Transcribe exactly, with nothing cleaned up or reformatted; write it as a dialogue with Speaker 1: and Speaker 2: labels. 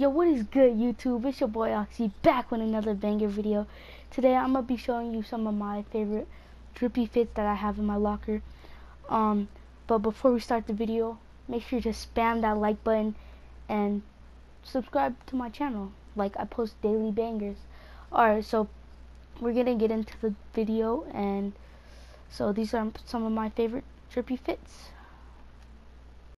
Speaker 1: Yo, what is good, YouTube? It's your boy Oxy back with another banger video. Today I'm gonna be showing you some of my favorite drippy fits that I have in my locker. Um, but before we start the video, make sure to spam that like button and subscribe to my channel. Like, I post daily bangers. Alright, so we're gonna get into the video, and so these are some of my favorite drippy fits.